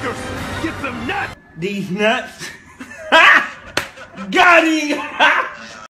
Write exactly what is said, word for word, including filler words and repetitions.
Snickers! Get some nuts! These nuts. Got him!